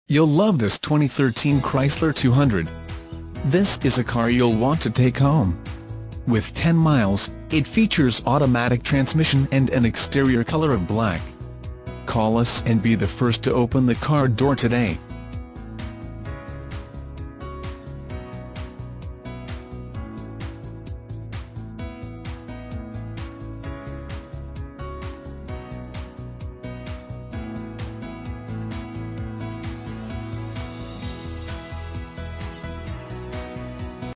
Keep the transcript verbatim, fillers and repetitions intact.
You'll love this twenty thirteen Chrysler two hundred. This is a car you'll want to take home. With ten miles, it features automatic transmission and an exterior color of black. Call us and be the first to open the car door today.